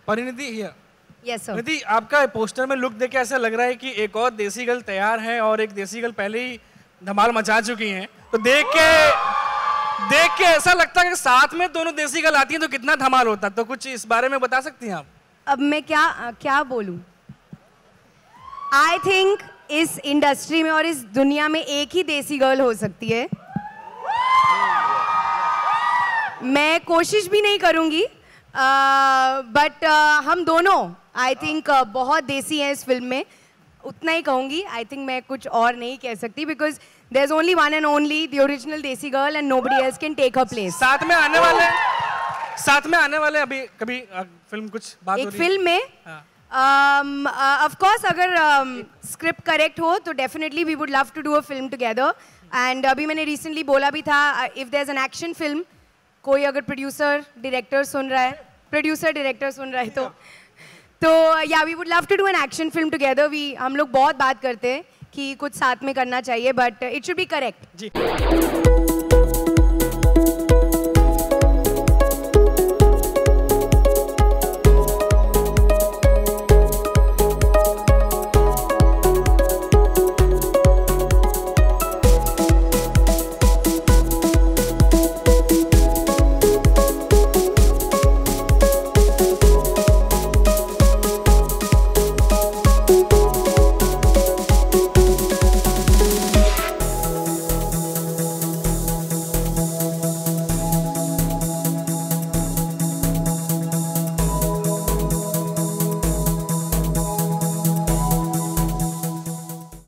Parineeti yes sir. निधि, आपका poster में look देख के ऐसा लग रहा है कि एक और देसी गर्ल तैयार है और एक देसी गर्ल पहले ही धमाल मचा चुकी हैं, तो देख के ऐसा लगता है कि साथ में दोनों देसी गर्ल आती हैं तो कितना धमाल होता। तो कुछ इस बारे में बता सकती हैं आप? अब मैं क्या बोलूं? आई थिंक इस इंडस्ट्री में और इस दुनिया में एक ही देसी गर्ल हो सकती है। मैं कोशिश भी नहीं करूंगी, बट हम दोनों आई थिंक बहुत देसी हैं इस फिल्म में, उतना ही कहूंगी। आई थिंक मैं कुछ और नहीं कह सकती, because there is only one and only the original desi girl and nobody else can take her place. साथ में आने वाले अभी कभी फिल्म कुछ बात हो रही है? फिल्म में ऑफ कोर्स अगर स्क्रिप्ट करेक्ट हो तो definitely we would love to do a film together. And अभी मैंने रिसेंटली बोला भी था, if there is an action film, कोई अगर प्रोड्यूसर डायरेक्टर सुन रहा है तो या we would love to do an action film together. हम लोग बहुत बात करते हैं कि कुछ साथ में करना चाहिए, but it should be correct. Ji.